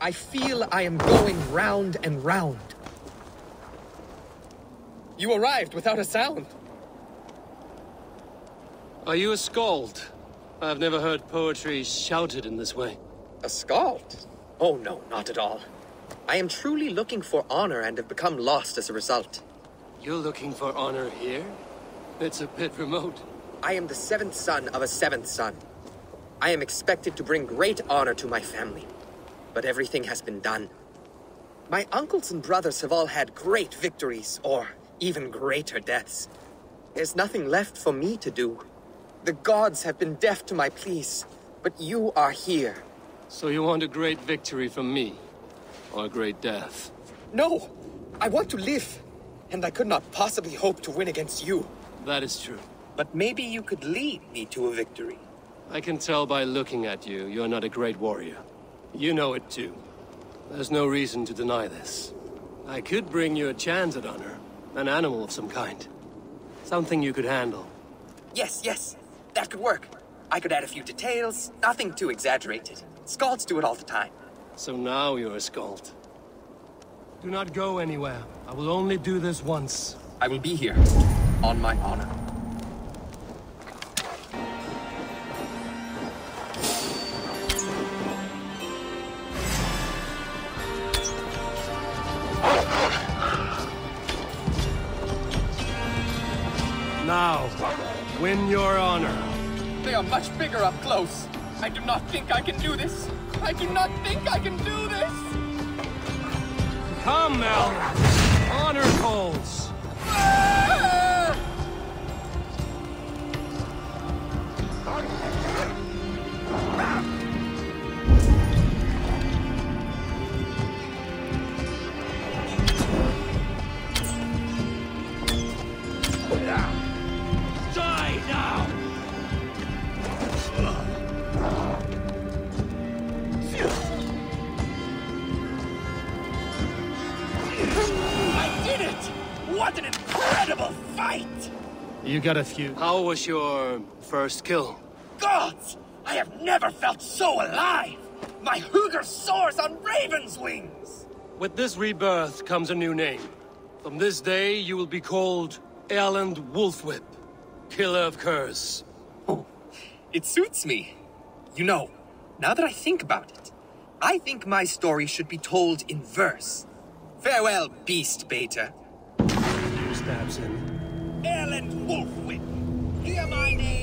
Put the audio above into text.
I feel I am going round and round. You arrived without a sound. Are you a skald? I've never heard poetry shouted in this way. A skald? Oh no, not at all. I am truly looking for honor and have become lost as a result. You're looking for honor here? It's a bit remote. I am the seventh son of a seventh son. I am expected to bring great honor to my family. But everything has been done. My uncles and brothers have all had great victories, or even greater deaths. There's nothing left for me to do. The gods have been deaf to my pleas, but you are here. So you want a great victory from me? Or a great death? No! I want to live, and I could not possibly hope to win against you. That is true. But maybe you could lead me to a victory. I can tell by looking at you, you're not a great warrior. You know it too. There's no reason to deny this. I could bring you a chance at honor. An animal of some kind. Something you could handle. Yes. That could work. I could add a few details, nothing too exaggerated. Skalds do it all the time. So now you're a skald. Do not go anywhere. I will only do this once. I will be here, on my honor. Now, win your honor. They are much bigger up close. I do not think I can do this. I do not think I can do this. Come, Erlend. Honor calls. Ah! Die now! I did it! What an incredible fight! You got a few. How was your first kill? Gods! I have never felt so alive! My Hugr soars on raven's wings! With this rebirth comes a new name. From this day, you will be called Erlend Wolfwhip, Killer of Curse. Oh, it suits me. You know, now that I think about it, I think my story should be told in verse. Farewell, beast beta. Two stabs in. Erlend Wolfwhip, hear my name.